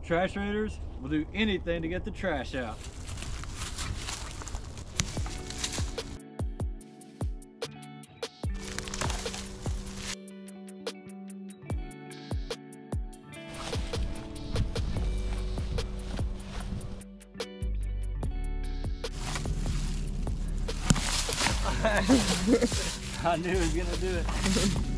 Trash raiders will do anything to get the trash out. I knew he was gonna do it.